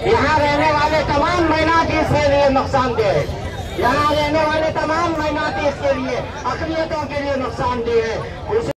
यहाँ रहने वाले तमाम माइनॉरिटीज के लिए नुकसानदेह है। यहाँ रहने वाले तमाम माइनॉरिटीज के लिए, अक़लियतों के लिए नुकसानदेह है।